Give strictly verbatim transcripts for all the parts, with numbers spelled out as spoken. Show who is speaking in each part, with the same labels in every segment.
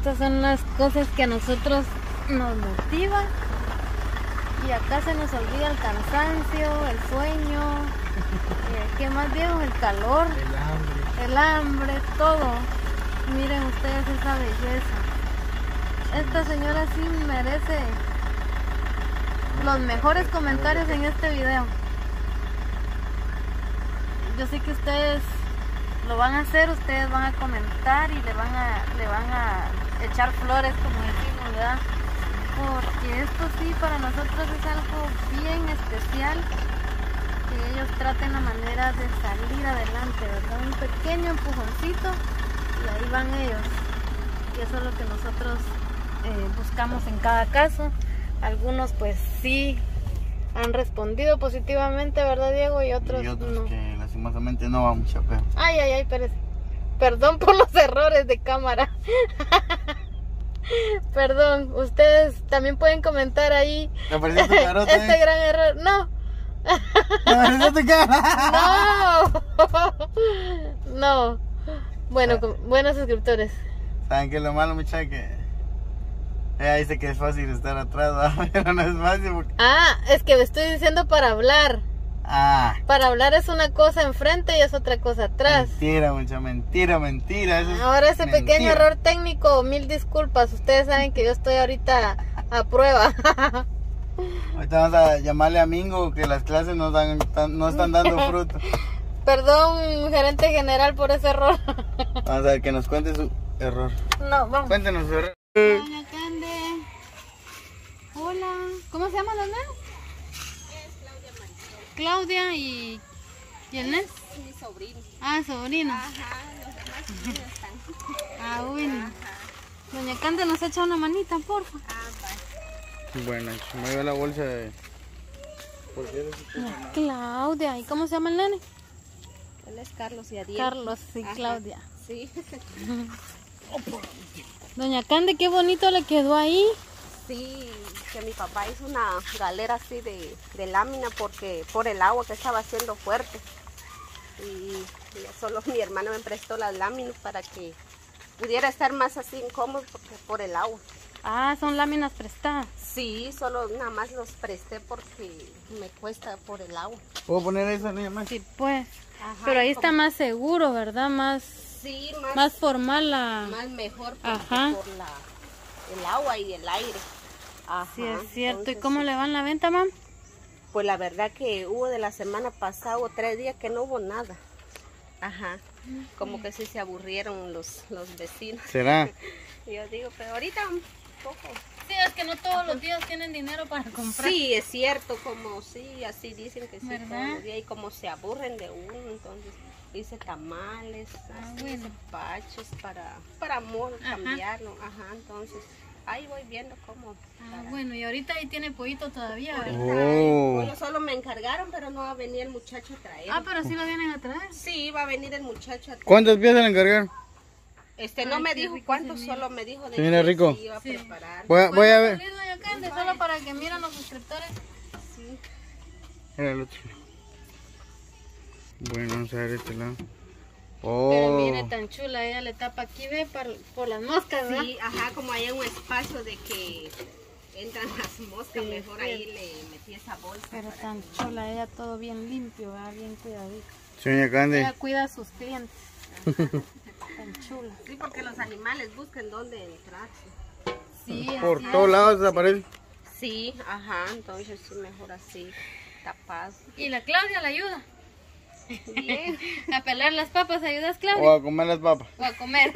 Speaker 1: estas son las cosas que a nosotros nos motivan. Y acá se nos olvida el cansancio, el sueño, eh, ¿qué más viejo? El calor,
Speaker 2: El hambre.
Speaker 1: el hambre, todo. Miren ustedes esa belleza. Esta señora sí merece los mejores comentarios en este video. Yo sé que ustedes lo van a hacer, ustedes van a comentar y le van a, le van a echar flores, como decimos, ¿verdad? Porque esto sí para nosotros es algo bien especial, que ellos traten la manera de salir adelante, ¿verdad? Un pequeño empujoncito y ahí van ellos. Y eso es lo que nosotros eh, buscamos en cada caso. Algunos pues sí han respondido positivamente, ¿verdad, Diego? Y otros,
Speaker 2: y otros
Speaker 1: no.
Speaker 2: Que lastimosamente no va mucho peor.
Speaker 1: Ay, ay, ay, pero perdón por los errores de cámara. Perdón, ustedes también pueden comentar ahí.
Speaker 2: ¿Te apareció tu carota?
Speaker 1: Este
Speaker 2: eh?
Speaker 1: gran error. No.
Speaker 2: ¿Te apareció tu cara?
Speaker 1: No. No. Bueno, con, buenos suscriptores.
Speaker 2: ¿Saben qué es lo malo, muchachos? Que ella dice que es fácil estar atrás, ¿verdad? Pero no es fácil porque...
Speaker 1: Ah, es que me estoy diciendo para hablar.
Speaker 2: Ah.
Speaker 1: Para hablar es una cosa enfrente y es otra cosa atrás.
Speaker 2: Mentira, mucha mentira, mentira. Eso es
Speaker 1: Ahora ese
Speaker 2: mentira.
Speaker 1: pequeño error técnico, mil disculpas. Ustedes saben que yo estoy ahorita a prueba.
Speaker 2: Ahorita vamos a llamarle a Mingo que las clases no, dan, no están dando fruto.
Speaker 1: Perdón, gerente general, por ese error.
Speaker 2: Vamos a ver que nos cuente su error.
Speaker 1: No, vamos.
Speaker 2: Cuéntenos su error.
Speaker 1: Doña Cande. Hola. ¿Cómo se llama la nena? Claudia y... ¿Y el Nes?
Speaker 3: Mi sobrino.
Speaker 1: Ah, sobrino.
Speaker 3: Ajá, los demás niños están.
Speaker 1: Ah, bueno.
Speaker 3: Ajá.
Speaker 1: Doña Cande nos echa una manita, porfa.
Speaker 3: Ah, vale.
Speaker 2: Bueno, se me dio la bolsa de... ¿Por qué eres tú?
Speaker 1: La Claudia. ¿Y cómo se llama el nene?
Speaker 3: Él es Carlos y Ariel.
Speaker 1: Carlos y
Speaker 3: Ajá.
Speaker 1: Claudia.
Speaker 3: Sí.
Speaker 1: Doña Cande, qué bonito le quedó ahí.
Speaker 3: Sí, que mi papá hizo una galera así de, de lámina porque por el agua que estaba haciendo fuerte. Y, y solo mi hermano me prestó las láminas para que pudiera estar más así incómodo porque por el agua.
Speaker 1: Ah, son láminas prestadas.
Speaker 3: Sí, solo nada más los presté porque me cuesta por el agua.
Speaker 2: ¿Puedo poner eso, niña más?
Speaker 1: Sí, pues.
Speaker 3: Ajá,
Speaker 1: Pero ahí está
Speaker 3: como-
Speaker 1: más seguro, ¿verdad? Más,
Speaker 3: Sí, más,
Speaker 1: más formal la...
Speaker 3: más mejor porque
Speaker 1: Ajá.
Speaker 3: por la, el agua y el aire. Ajá,
Speaker 1: Sí, es cierto. ¿Y
Speaker 3: entonces,
Speaker 1: cómo
Speaker 3: sí.
Speaker 1: le va en la venta, mam?
Speaker 3: Pues la verdad que hubo de la semana pasada o tres días que no hubo nada. Ajá. Como que sí se aburrieron los, los vecinos.
Speaker 2: ¿Será?
Speaker 3: Y yo digo, pero ahorita un poco.
Speaker 1: Sí, es que no todos los días tienen dinero para comprar.
Speaker 3: Sí, es cierto, como sí, así dicen que sí,
Speaker 1: ¿Verdad?
Speaker 3: todos los días, y como se aburren de uno, entonces hice tamales,
Speaker 1: Ah,
Speaker 3: así,
Speaker 1: bueno.
Speaker 3: hice pachos para, para amor,
Speaker 1: Ajá.
Speaker 3: cambiarlo, ajá, entonces ahí voy viendo cómo.
Speaker 1: Ah,
Speaker 3: para-
Speaker 1: bueno, y ahorita ahí tiene pollito todavía, ¿verdad?
Speaker 3: Ahorita,
Speaker 2: Oh.
Speaker 3: bueno, solo me encargaron, pero no va a venir el muchacho a traer.
Speaker 1: Ah, pero sí lo vienen a traer.
Speaker 3: Sí, va a venir el muchacho a traer.
Speaker 2: ¿Cuántas piezas le encargaron?
Speaker 3: Este, no
Speaker 1: Ay,
Speaker 3: me
Speaker 1: qué
Speaker 3: dijo
Speaker 1: rico
Speaker 3: cuánto,
Speaker 1: se mira.
Speaker 3: solo me dijo de
Speaker 2: Se mira
Speaker 3: que
Speaker 2: rico.
Speaker 3: se iba a
Speaker 1: Sí.
Speaker 3: preparar.
Speaker 2: Voy a, voy a ver.
Speaker 1: Salir, doña Cande, solo para que miren los suscriptores.
Speaker 3: Sí.
Speaker 2: Mira el otro. Bueno, vamos a ver este lado.
Speaker 1: Pero
Speaker 2: Oh.
Speaker 1: mire, tan chula, ella le tapa aquí, ve, por, por las moscas, ¿verdad?
Speaker 3: Sí, ajá, como hay un espacio de que entran las moscas,
Speaker 1: Sí,
Speaker 3: mejor
Speaker 1: sí.
Speaker 3: ahí le metí esa bolsa.
Speaker 1: Pero
Speaker 3: para
Speaker 1: tan
Speaker 3: que-
Speaker 1: chula, ella todo bien limpio, ¿verdad? Bien cuidadito.
Speaker 2: Señora Cande.
Speaker 1: Ella cuida a sus clientes. Tan chula.
Speaker 3: Sí, porque los animales buscan dónde entrar.
Speaker 1: Sí,
Speaker 2: Por
Speaker 1: así
Speaker 2: todos
Speaker 1: es.
Speaker 2: lados desaparece.
Speaker 3: Sí, ajá, entonces sí, mejor así, tapado.
Speaker 1: Y la Claudia la ayuda.
Speaker 3: Bien.
Speaker 1: A pelar las papas, ¿ayudas, Claudia?
Speaker 2: O a comer las papas.
Speaker 1: O a comer.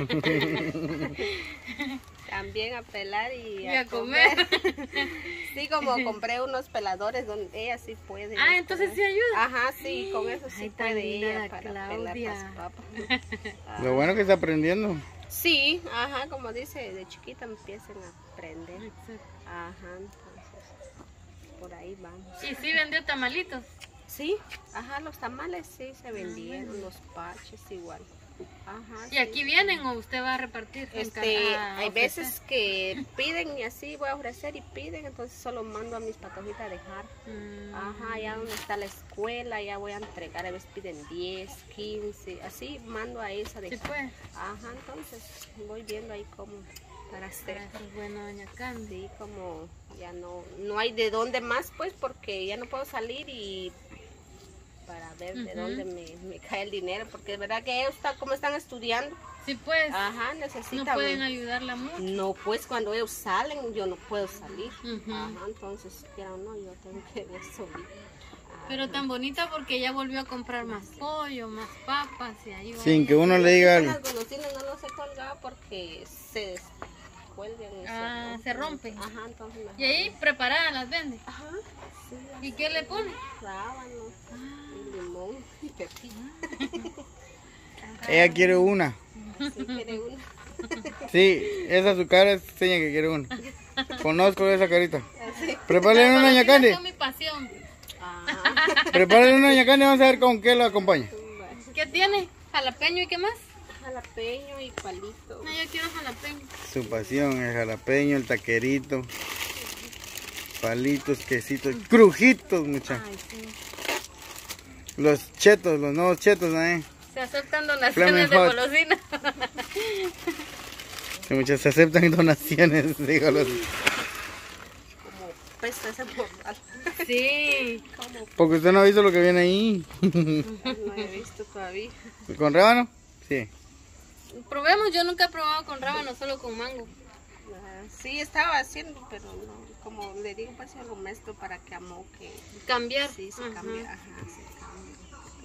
Speaker 3: También a pelar y
Speaker 1: Y
Speaker 3: a,
Speaker 1: a comer.
Speaker 3: Sí, como compré unos peladores donde ella sí puede.
Speaker 1: Ah, entonces sí ayuda.
Speaker 3: Ajá, sí, con eso sí
Speaker 1: Ay, tan
Speaker 3: puede
Speaker 1: linda
Speaker 3: ella
Speaker 1: la
Speaker 3: para pelar
Speaker 1: Claudia.
Speaker 3: las papas.
Speaker 2: Lo bueno que está aprendiendo.
Speaker 3: Sí, ajá, como dice, de chiquita empiezan a aprender. Ajá, entonces, por ahí vamos.
Speaker 1: Y sí vendió tamalitos.
Speaker 3: Sí, ajá, los tamales sí se vendieron, los paches igual. Ajá,
Speaker 1: ¿Y
Speaker 3: sí.
Speaker 1: aquí vienen o usted va a repartir?
Speaker 3: Este,
Speaker 1: a
Speaker 3: hay
Speaker 1: ofrecer?
Speaker 3: veces que piden y así voy a ofrecer y piden, entonces solo mando a mis patojitas a dejar.
Speaker 1: Mm,
Speaker 3: Ajá, allá donde está la escuela, ya voy a entregar, a veces piden diez, quince, así mando a esa a
Speaker 1: sí,
Speaker 3: dejar.
Speaker 1: pues.
Speaker 3: Ajá, entonces voy viendo ahí cómo para hacer.
Speaker 1: Eso es bueno, doña Candy.
Speaker 3: Sí, como ya no, no hay de dónde más, pues, porque ya no puedo salir y para ver de
Speaker 1: Ujú.
Speaker 3: dónde me, me cae el dinero, porque es verdad que ellos está, como están estudiando,
Speaker 1: Sí, pues.
Speaker 3: ajá, necesitan.
Speaker 1: No pueden ayudarla mucho.
Speaker 3: No, pues cuando ellos salen, yo no puedo salir.
Speaker 1: Ujú.
Speaker 3: Ajá, entonces, ya no, yo tengo que ver solita.
Speaker 1: Pero tan bonita porque ya volvió a comprar más pollo, más papas y ahí va.
Speaker 2: Sin que uno le diga algo.
Speaker 3: Las golosinas no los he colgado porque se descuelgan. y
Speaker 1: Ah, se rompen.
Speaker 3: Ajá, entonces mejor
Speaker 1: Y ahí
Speaker 3: no.
Speaker 1: preparadas las vende.
Speaker 3: Ajá, sí, las
Speaker 1: ¿Y qué le pone?
Speaker 3: rábanos, y limón, y pepino.
Speaker 2: Ella quiere una.
Speaker 3: Sí, quiere una.
Speaker 2: Sí, esa su cara es seña que quiere una. Conozco esa carita.
Speaker 3: Así.
Speaker 2: Prepárale una, doña Candy.
Speaker 1: Esa es mi pasión.
Speaker 3: Ajá.
Speaker 2: Prepárale una, doña Candy. Vamos a ver con qué la acompaña.
Speaker 1: ¿Qué tiene? ¿Jalapeño y qué más?
Speaker 3: Jalapeño y palito.
Speaker 1: No, yo quiero jalapeño.
Speaker 2: Su pasión, el jalapeño, el taquerito. Palitos, quesitos, crujitos, muchachos.
Speaker 1: Ay, sí.
Speaker 2: Los chetos, los nuevos chetos, ¿eh?
Speaker 1: Se aceptan donaciones
Speaker 2: Flamin'
Speaker 1: de
Speaker 2: Hot.
Speaker 1: golosina.
Speaker 2: Que muchas se aceptan donaciones de golosinas.
Speaker 3: Como pesa ese morral.
Speaker 1: Sí.
Speaker 3: Como
Speaker 2: Porque usted no ha visto lo que viene ahí.
Speaker 3: no he visto todavía.
Speaker 2: ¿Con rábano? Sí.
Speaker 1: Probemos, yo nunca he probado con rábano, solo con mango.
Speaker 3: Ah, sí, estaba haciendo, pero no. Como le digo, pues algo mezclo para que amoque.
Speaker 1: Cambiar.
Speaker 3: Sí, se
Speaker 1: Ajá.
Speaker 3: cambia. Ajá, se cambia.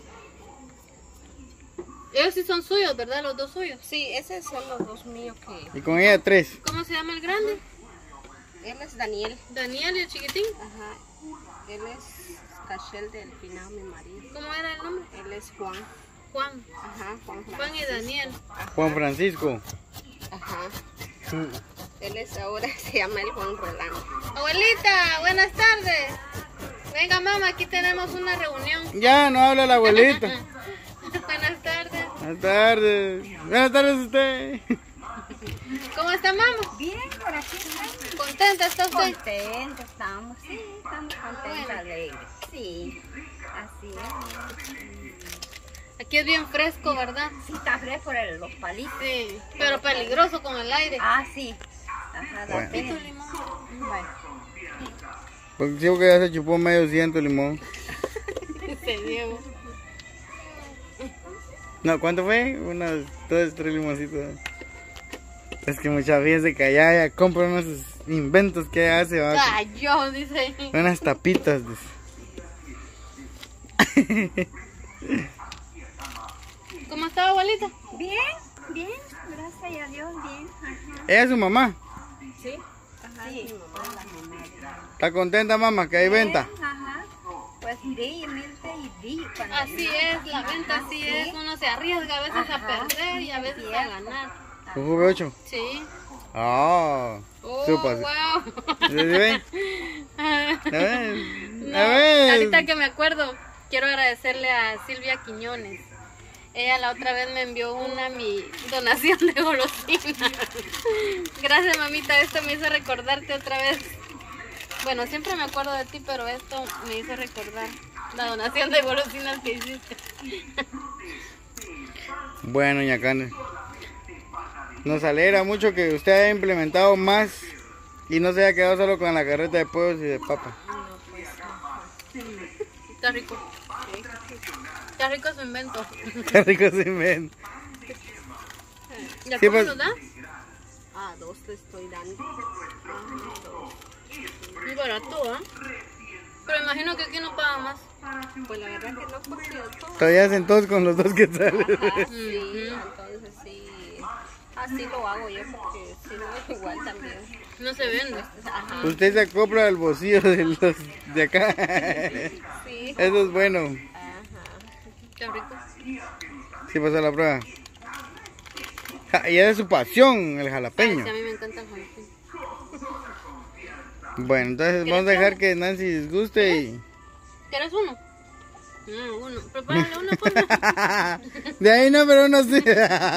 Speaker 1: Ellos sí son suyos, ¿verdad? Los dos suyos.
Speaker 3: Sí, esos son los dos míos que...
Speaker 2: Y con ella tres.
Speaker 1: ¿Cómo se llama el grande?
Speaker 3: Él es Daniel.
Speaker 1: Daniel y el chiquitín.
Speaker 3: Ajá. Él es Cachel del finado, mi marido.
Speaker 1: ¿Cómo era el nombre?
Speaker 3: Él es Juan.
Speaker 1: Juan.
Speaker 3: Ajá, Juan
Speaker 1: Juan y
Speaker 3: Francisco.
Speaker 1: Daniel.
Speaker 2: Juan Francisco.
Speaker 3: Ajá. Él es ahora, se llama el Juan Rolando.
Speaker 1: Abuelita, buenas tardes. Venga, mamá, aquí tenemos una reunión.
Speaker 2: Ya, no habla la abuelita.
Speaker 1: Buenas tardes.
Speaker 2: Buenas tardes. Buenas tardes a usted.
Speaker 1: ¿Cómo está, mamá?
Speaker 4: Bien, por aquí estamos.
Speaker 1: ¿Contenta está usted?
Speaker 4: Contentos estamos, sí, estamos contentos,
Speaker 1: Bueno.
Speaker 4: alegres. Sí, así es.
Speaker 1: Aquí es bien fresco, ¿verdad?
Speaker 4: Sí, está fresco por el- los palitos.
Speaker 1: Sí, pero peligroso con el aire.
Speaker 4: Ah, sí. Ajá, da
Speaker 2: Bueno.
Speaker 4: pena.
Speaker 1: Tu limón.
Speaker 4: Bueno,
Speaker 2: Porque sí, que ya se chupó medio ciento limón.
Speaker 1: Este Diego.
Speaker 2: No, ¿cuánto fue? Unos dos, tres limoncitos. Es que muchas veces que allá ya compran unos inventos que ella hace, ¿va?
Speaker 1: Ay, yo, dice.
Speaker 2: Unas tapitas. Dice.
Speaker 1: ¿Cómo está, abuelita?
Speaker 4: bien, bien, gracias a Dios, bien. Ajá.
Speaker 2: Ella es su mamá.
Speaker 3: Sí. Ajá,
Speaker 4: Sí.
Speaker 3: es mi mamá.
Speaker 2: ¿Está contenta, mamá, que hay venta?
Speaker 4: Ajá, pues di, mente y di. cuando
Speaker 1: Así
Speaker 4: no.
Speaker 1: es, la venta
Speaker 4: Ajá,
Speaker 1: así
Speaker 4: sí.
Speaker 1: es. Uno se arriesga a veces a
Speaker 4: Ajá,
Speaker 1: perder y a veces a
Speaker 4: cierto.
Speaker 1: ganar.
Speaker 2: ¿Con jugo ocho?
Speaker 1: Sí.
Speaker 2: Ah.
Speaker 1: Oh,
Speaker 2: Supas.
Speaker 1: wow.
Speaker 2: ¿Sí ve? A ver.
Speaker 1: No,
Speaker 2: A ver.
Speaker 1: ahorita que me acuerdo, quiero agradecerle a Silvia Quiñones. Ella la otra vez me envió una mi donación de golosinas. Gracias, mamita, esto me hizo recordarte otra vez. Bueno, siempre me acuerdo de ti, pero esto me hizo recordar la donación de golosinas que hiciste.
Speaker 2: Bueno, doña Candy, nos alegra mucho que usted haya implementado más y no se haya quedado solo con la carreta de pollos y de papa.
Speaker 1: Está rico. Está rico su invento.
Speaker 2: Qué rico se ven.
Speaker 1: ¿Ya
Speaker 2: Sí,
Speaker 1: cómo
Speaker 2: pues-
Speaker 1: nos da?
Speaker 3: Ah, dos te estoy dando. Ajá, dos.
Speaker 1: Muy barato, ¿ah? Pero imagino que aquí no pagan más.
Speaker 3: Pues la verdad que no porque yo todo.
Speaker 2: Todavía hacen todos con los dos que salen.
Speaker 3: Ajá, sí, entonces sí. Así lo hago yo porque si no igual también.
Speaker 1: No se vende.
Speaker 3: Ajá.
Speaker 2: Usted se acopla al bolsillo de los de acá.
Speaker 3: Sí.
Speaker 2: Eso es bueno.
Speaker 3: Ajá.
Speaker 1: Está rico.
Speaker 2: Sí pasó la prueba. Ja, y es de su pasión, el
Speaker 1: Ay,
Speaker 2: jalapeño.
Speaker 1: sí, a mí me encanta el jalapeño.
Speaker 2: Bueno, entonces vamos a dejar que Nancy disguste y...
Speaker 1: ¿Quieres uno?
Speaker 3: Mm, uno, prepárale una pues.
Speaker 2: De ahí no, pero uno sí.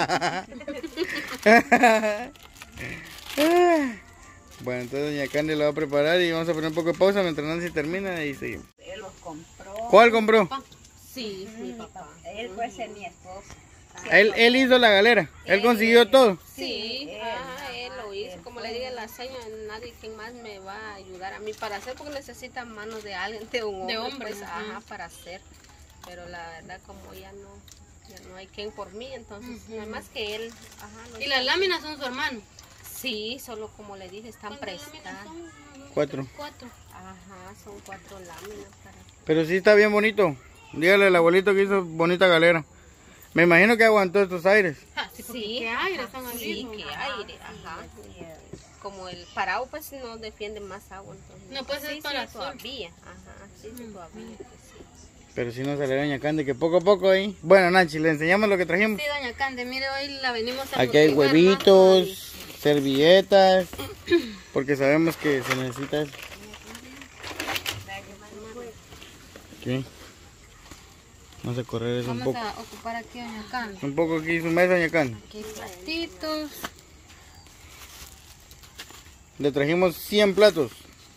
Speaker 2: Bueno, entonces doña Candy lo va a preparar y vamos a poner un poco de pausa mientras Nancy termina y seguimos.
Speaker 4: Él los compró.
Speaker 2: ¿Cuál compró?
Speaker 3: Sí, mi papá.
Speaker 4: Él puede ser mi esposo.
Speaker 2: Él, él hizo la galera, él consiguió todo.
Speaker 3: Sí, ajá, él lo hizo. Como le dije a la señora, nadie quien más me va a ayudar a mí para hacer, porque necesita manos de alguien, de un hombre,
Speaker 1: De hombre,
Speaker 3: pues,
Speaker 1: ajá.
Speaker 3: ajá, para hacer. Pero la verdad, como ya no, ya no hay quien por mí, entonces no hay más que él. Ajá, lo
Speaker 1: Y
Speaker 3: hizo.
Speaker 1: las láminas son su hermano.
Speaker 3: Sí, solo como le dije, están
Speaker 1: ¿Cuántas láminas
Speaker 3: prestadas.
Speaker 1: son?
Speaker 2: Cuatro.
Speaker 1: Cuatro.
Speaker 3: Ajá, son cuatro láminas para...
Speaker 2: Pero sí está bien bonito. Dígale al abuelito que hizo bonita galera. Me imagino que aguantó estos aires.
Speaker 1: Ah, sí, porque
Speaker 3: Sí,
Speaker 1: qué aire
Speaker 3: ajá,
Speaker 1: están
Speaker 3: sí,
Speaker 1: abriendo.
Speaker 3: qué aire, ajá. Como el parado pues no defiende más agua, entonces.
Speaker 1: No, pues,
Speaker 3: sí,
Speaker 1: es para
Speaker 3: sí,
Speaker 1: sol.
Speaker 3: todavía, ajá, sí, sí, todavía, pues, sí.
Speaker 2: Pero sí nos salió doña Candy que poco a poco ahí. Bueno, Nancy, le enseñamos lo que trajimos.
Speaker 1: Sí, doña Cande, mire, hoy la venimos a
Speaker 2: Aquí hay
Speaker 1: motivar,
Speaker 2: huevitos, servilletas, porque sabemos que se necesita eso. ¿Qué? Vamos a correr eso
Speaker 1: ¿no?
Speaker 2: un
Speaker 1: Vamos
Speaker 2: poco.
Speaker 1: a ocupar aquí doña Cande.
Speaker 2: Un poco aquí su mesa, doña Candy.
Speaker 1: Aquí hay platitos.
Speaker 2: Le trajimos cien platos.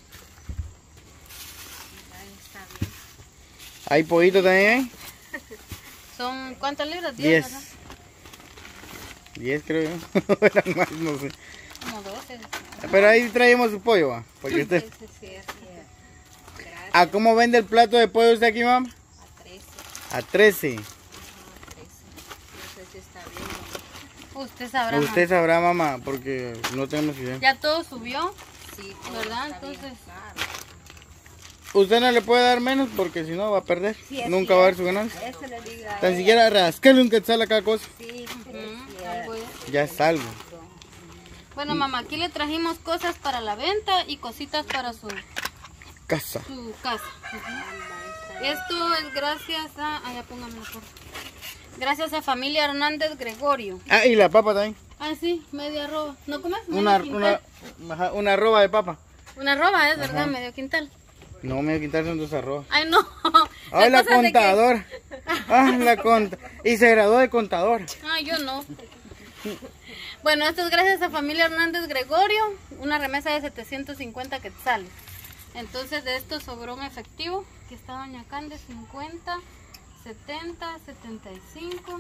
Speaker 3: Ahí está bien.
Speaker 2: Hay pollito también,
Speaker 1: ¿Son cuántas libras?
Speaker 2: diez.
Speaker 1: ¿verdad?
Speaker 2: diez creo yo. Eran más, no sé.
Speaker 1: Como doce.
Speaker 2: Pero ahí traemos su pollo, va. Porque usted...
Speaker 3: Ese sí es, gracias,
Speaker 2: ¿A cómo vende el plato de pollo usted aquí, mamá?
Speaker 3: a trece,
Speaker 2: A trece.
Speaker 3: ajá, trece. No sé si está bien.
Speaker 1: Usted sabrá.
Speaker 2: Usted sabrá, mamá, porque no tenemos idea.
Speaker 1: Ya todo subió.
Speaker 3: Sí, todo
Speaker 1: ¿Verdad?
Speaker 3: está bien
Speaker 1: Entonces-
Speaker 3: caro.
Speaker 2: Usted no le puede dar menos porque si no va a perder.
Speaker 4: Sí, es
Speaker 2: Nunca va a ver su ganancia.
Speaker 4: Eso le digo a
Speaker 2: Tan
Speaker 4: ella.
Speaker 2: siquiera rascarle un quetzal a cada cosa.
Speaker 4: Sí,
Speaker 1: Ujú, algo es.
Speaker 2: Ya es algo.
Speaker 1: Bueno, mamá, aquí le trajimos cosas para la venta y cositas para su,
Speaker 2: Casa.
Speaker 1: su casa. Ujú. Esto es gracias a... Ah, ya póngamelo por... Gracias a familia Hernández Gregorio.
Speaker 2: Ah, y la papa también.
Speaker 1: Ah, sí, media arroba. ¿No comes? Medio
Speaker 2: Una,
Speaker 1: quintal.
Speaker 2: una, ajá, una arroba de papa.
Speaker 1: Una arroba, es verdad, medio quintal.
Speaker 2: No me voy a quitar son dos arrobas.
Speaker 1: Ay, no.
Speaker 2: Ay, la
Speaker 1: cosa es de que-
Speaker 2: contadora. Ah, la conta. Y se graduó de contadora.
Speaker 1: Ay, yo no. Bueno, esto es gracias a familia Hernández Gregorio, una remesa de setecientos cincuenta quetzales. Entonces de esto sobró un efectivo, que está doña Cande, cincuenta, setenta, setenta y cinco,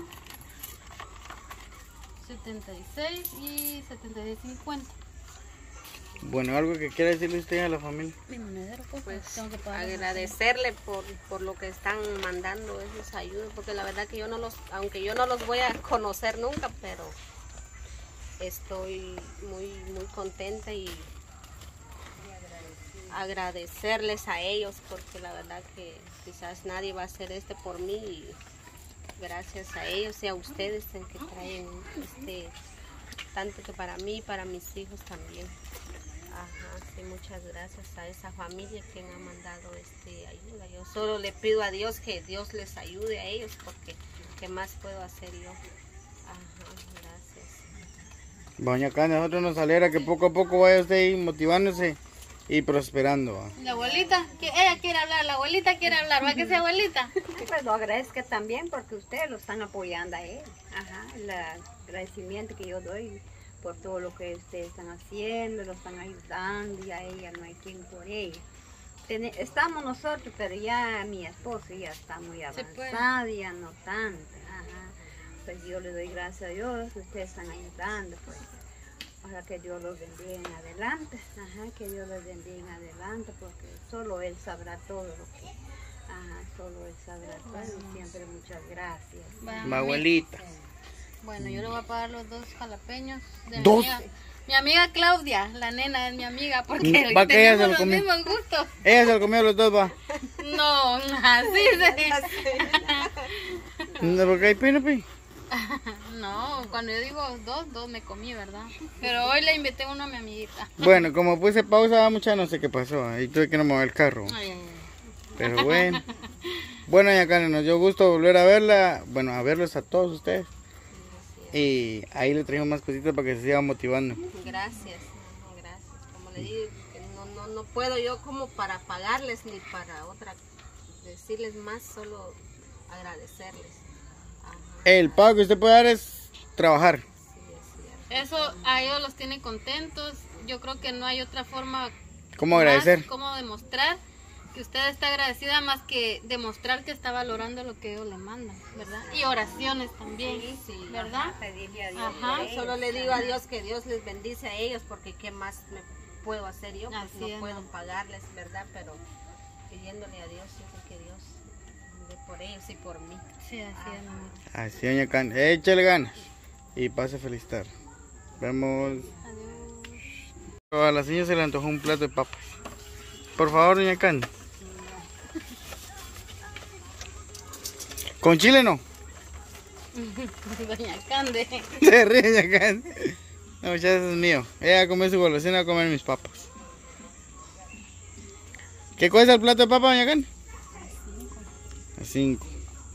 Speaker 1: setenta y seis y setenta y seis, cincuenta.
Speaker 2: Bueno, algo que quiera decirle usted a la familia.
Speaker 1: Mi monedero, pues,
Speaker 3: Pues
Speaker 1: tengo que pagar.
Speaker 3: agradecerle por, por lo que están mandando esas ayudas, porque la verdad que yo no los, aunque yo no los voy a conocer nunca, pero estoy muy muy contenta y agradecerles a ellos, porque la verdad que quizás nadie va a hacer este por mí y gracias a ellos y a ustedes en que traen este tanto que para mí y para mis hijos también. Ajá, sí, muchas gracias a esa familia que me ha mandado este ayuda. Yo solo le pido a Dios que Dios les ayude a ellos, porque ¿qué más puedo hacer yo? Ajá, gracias.
Speaker 2: Doña Cande, a nosotros nos alegra que poco a poco vaya usted ahí motivándose y prosperando. ¿Va?
Speaker 1: La abuelita, que ella quiere hablar, la abuelita quiere hablar, ¿va que sea abuelita?
Speaker 4: pues lo agradezco también porque ustedes lo están apoyando a él. Ajá, el agradecimiento que yo doy por todo lo que ustedes están haciendo, lo están ayudando y a ella no hay quien por ella. Tene- estamos nosotros, pero ya mi esposo ya está muy
Speaker 1: Se puede.
Speaker 4: avanzado, ya no tanto. Ajá. Pues yo le doy gracias a Dios que ustedes están ayudando. Pues. Ojalá que Dios los bendiga en adelante. Ajá, que Dios los bendiga en adelante porque solo Él sabrá todo lo que... Ajá, solo Él sabrá todo y siempre muchas gracias.
Speaker 1: Va,
Speaker 2: Mi abuelita.
Speaker 1: Bueno, yo le voy a pagar los dos jalapeños de mi
Speaker 2: ¿Dos?
Speaker 1: amiga. Mi amiga Claudia, la nena es mi amiga, porque
Speaker 2: Mm, va que ella se
Speaker 1: tenemos
Speaker 2: lo
Speaker 1: los
Speaker 2: comió.
Speaker 1: mismos gustos.
Speaker 2: Ella se lo comió los dos, va.
Speaker 1: No, así se...
Speaker 2: No, porque hay pena, pues.
Speaker 1: No, cuando yo digo dos, dos me comí, ¿verdad? Pero hoy le invité uno a mi amiguita.
Speaker 2: Bueno, como puse pausa, mucha no sé qué pasó. Ahí tuve que no mover el carro.
Speaker 1: Ay, ay, ay.
Speaker 2: Pero bueno. Bueno, doña Karen, nos dio gusto volver a verla. Bueno, a verlos a todos ustedes. Y ahí le traigo más cositas para que se sigan motivando.
Speaker 3: Gracias, ajá, gracias. Como le digo, que no, no, no puedo yo como para pagarles ni para otra decirles más, solo agradecerles. Ajá.
Speaker 2: El pago que usted puede dar es trabajar.
Speaker 3: Sí, es cierto.
Speaker 1: Eso a ellos los tiene contentos. Yo creo que no hay otra forma
Speaker 2: ¿Cómo
Speaker 1: más
Speaker 2: agradecer?
Speaker 1: cómo demostrar que usted está agradecida, más que demostrar que está valorando lo que ellos le mandan, ¿verdad? Y oraciones también,
Speaker 3: Sí, sí,
Speaker 1: ¿verdad?
Speaker 4: Pedirle a Dios.
Speaker 1: Ajá,
Speaker 4: por ellos.
Speaker 3: Solo le digo a Dios que Dios les bendice a ellos, porque qué más me puedo hacer yo, pues
Speaker 1: Así
Speaker 3: no
Speaker 1: es,
Speaker 3: puedo
Speaker 1: ¿no?
Speaker 3: pagarles, ¿verdad? Pero pidiéndole a Dios, yo sé que Dios dé por ellos y por mí.
Speaker 1: Sí, así es, mamá.
Speaker 2: Así, doña Can. Échale ganas. Y pase feliz tarde. Vemos.
Speaker 1: Adiós.
Speaker 2: A la señora se le antojó un plato de papas. Por favor, doña Can. ¿Con chile no?
Speaker 1: Doña Cande.
Speaker 2: Se ríe, doña Can. No, muchachos, es mío. Ella va a comer su golosina, va a comer mis papas. ¿Qué cuesta el plato de papa, doña Can? A cinco.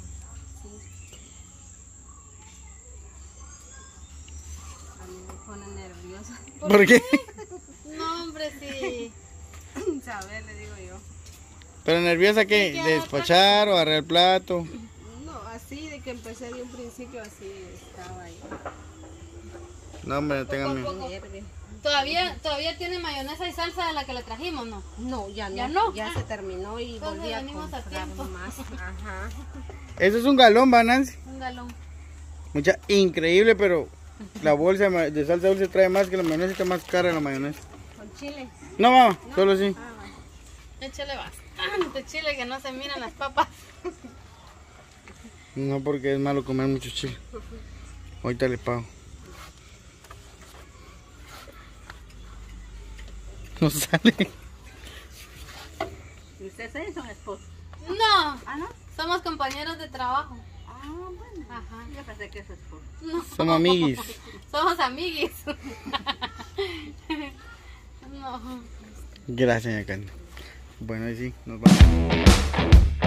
Speaker 3: A mí me pone nerviosa.
Speaker 2: ¿Por qué?
Speaker 1: No, hombre, sí.
Speaker 3: Saber, le digo yo.
Speaker 2: ¿Pero nerviosa qué? ¿De despachar o agarrar el plato?
Speaker 3: No, así de que empecé de un principio, así estaba ahí.
Speaker 2: No, hombre, no tenga miedo.
Speaker 3: Verde.
Speaker 1: ¿Todavía, todavía tiene mayonesa y salsa de la que le trajimos, no?
Speaker 3: No, ya no.
Speaker 1: ¿Ya no?
Speaker 3: Ya se terminó y
Speaker 1: Entonces
Speaker 3: volví a
Speaker 1: venimos a
Speaker 3: comprar
Speaker 1: tiempo.
Speaker 3: más. Ajá.
Speaker 2: Eso es un galón, ¿va, Nancy?
Speaker 1: Un galón.
Speaker 2: Mucha, increíble, pero la bolsa de ma- de salsa dulce trae más que la mayonesa, está más cara la mayonesa.
Speaker 3: Con chile.
Speaker 2: No, mamá, solo sí.
Speaker 3: Ah, bueno.
Speaker 1: Échale bastante chile que no se miran las papas.
Speaker 2: No, porque es malo comer mucho chile. Ahorita le pago. No sale.
Speaker 4: ¿Y ustedes ahí son esposos?
Speaker 1: No,
Speaker 4: Ah, ¿no?
Speaker 1: somos compañeros de trabajo.
Speaker 4: Ah, bueno.
Speaker 1: Ajá.
Speaker 4: Yo pensé que es esposo.
Speaker 1: No,
Speaker 2: Somos amiguis.
Speaker 1: somos amiguis. No.
Speaker 2: Gracias, doña Carmen. Bueno, ahí sí, nos vamos.